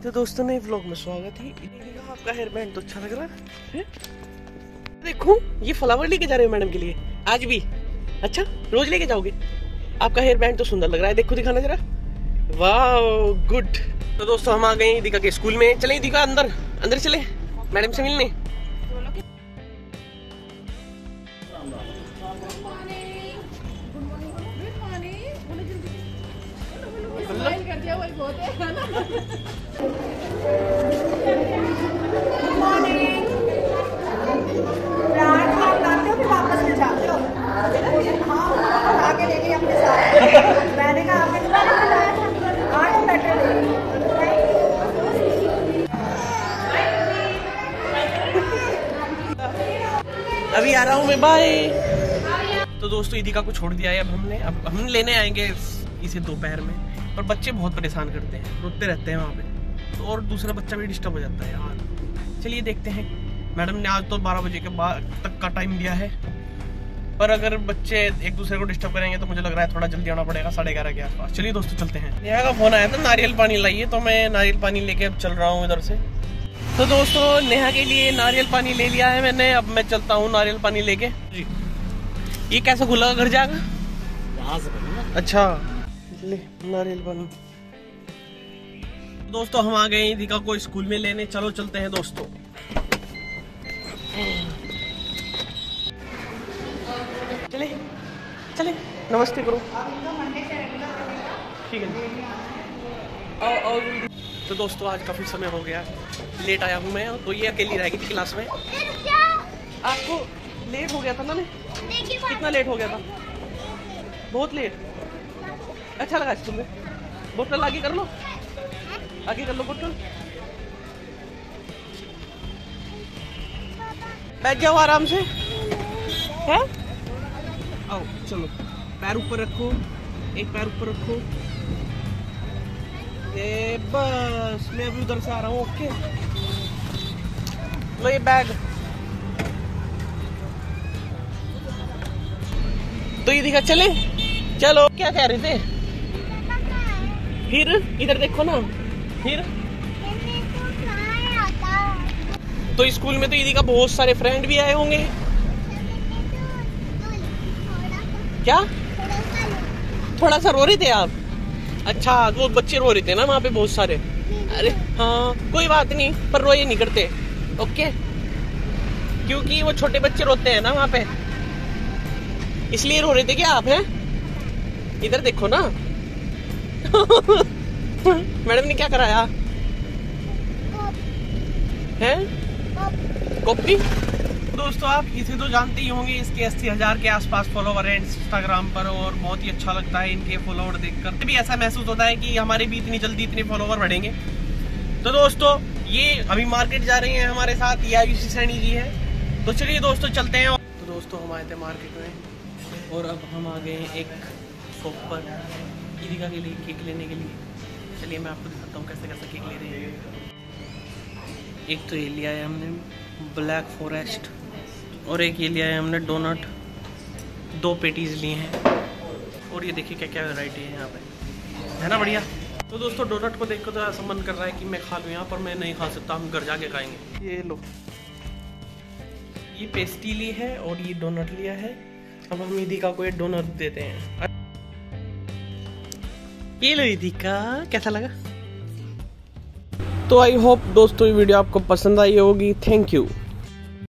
तो दोस्तों नए व्लॉग में स्वागत है। आपका हेयर बैंड तो अच्छा लग रहा है। देखो ये फ्लावर लेके जा रहे हो मैडम के लिए आज भी। अच्छा रोज लेके जाओगे? आपका हेयर बैंड तो सुंदर लग रहा है, देखो दिखाना जरा। वाह गुड। तो दोस्तों हम आ गए दीका के स्कूल में। चले दीका अंदर अंदर चले मैडम से मिलने। अभी आ रहा हूँ मैं, बाय। तो दोस्तों ईदिका को छोड़ दिया है अब हम लेने आएंगे इसे दोपहर में। पर बच्चे बहुत परेशान करते हैं, रोते रहते हैं वहाँ पे, तो और दूसरा बच्चा भी डिस्टर्ब हो जाता है यार। चलिए देखते हैं। मैडम ने आज तो 12 बजे के बाद तक का टाइम दिया है, पर अगर बच्चे एक दूसरे को डिस्टर्ब करेंगे तो मुझे लग रहा है थोड़ा जल्दी आना पड़ेगा, 11:30 के आसपास। चलिए दोस्तों चलते हैं। नेहा का फोन आया था नारियल पानी लाइए, तो मैं नारियल पानी लेके अब चल रहा हूँ इधर से। तो दोस्तों नेहा के लिए नारियल पानी ले लिया है मैंने, अब मैं चलता हूँ नारियल पानी लेके। जी ये कैसे खुला घर जाएगा? यहाँ से। अच्छा ले नारियल पानी। दोस्तों हम आ गए दीका को स्कूल में लेने, चलो चलते हैं दोस्तों। चले चले नमस्ते करो। ठीक है आओ। तो दोस्तों आज काफी समय हो गया, लेट आया हूँ मैं, तो ये अकेली रहेगी थी क्लास में। आपको लेट हो गया था ना? कितना लेट हो गया था? बहुत लेट। अच्छा लगा स्कूल में? बोतल आगे कर लो, आगे कर लो बोतल। बैठ जाओ आराम से है। आओ चलो, पैर ऊपर रखो, एक पैर ऊपर रखो। ये बस मैं अभी उधर से आ रहा हूँ। ओके लो ये बैग। तो ये दिखा चले चलो। क्या कह रहे थे? फिर इधर देखो ना। फिर तो स्कूल में तो ईदी का बहुत सारे फ्रेंड भी आए होंगे। क्या थोड़ा सा रो रहे थे आप? अच्छा वो बच्चे रो रहे थे ना वहाँ पे बहुत सारे। अरे हाँ कोई बात नहीं, पर रोए नहीं करते। ओके क्योंकि वो छोटे बच्चे रोते हैं ना वहाँ पे, इसलिए रो रहे थे क्या आप? हैं इधर देखो ना। मैडम ने क्या कराया है? कॉपी। दोस्तों आप इसे तो जानते ही होंगे, इसके 80,000 के आसपास फॉलोवर हैं इंस्टाग्राम पर, और बहुत ही अच्छा लगता है इनके फॉलोवर देखकर। भी ऐसा महसूस होता है कि हमारे भी इतनी जल्दी इतने फॉलोवर बढ़ेंगे। तो दोस्तों ये अभी मार्केट जा रही हैं हमारे साथ, ये आयुषी सैनी जी है। तो चलिए दोस्तों चलते हैं। तो दोस्तों हम आए थे मार्केट में, और अब हम आ गए एक शॉप पर ईदिका के लिए केक लेने के लिए। चलिए मैं आपको दिखाता हूँ कैसे कैसे केक ले रहे हैं। एक तो ये लिया है हमने ब्लैक फॉरेस्ट, और एक ये लिया है हमने डोनट। 2 पेटीज लिए हैं, और ये देखिए क्या क्या वैरायटी है यहाँ पे, है ना बढ़िया। तो दोस्तों डोनट को देखकर तो ऐसा मन कर रहा है कि मैं खा लूँ यहाँ, पर मैं नहीं खा सकता, हम घर जाके खाएंगे। ये लो ये पेस्ट्री ली है और ये डोनट लिया है। अब हम ईदिका को ये डोनट देते हैं। ये लो ईदिका, कैसा लगा? तो आई होप दोस्तों ये वीडियो आपको पसंद आई होगी। Thank you.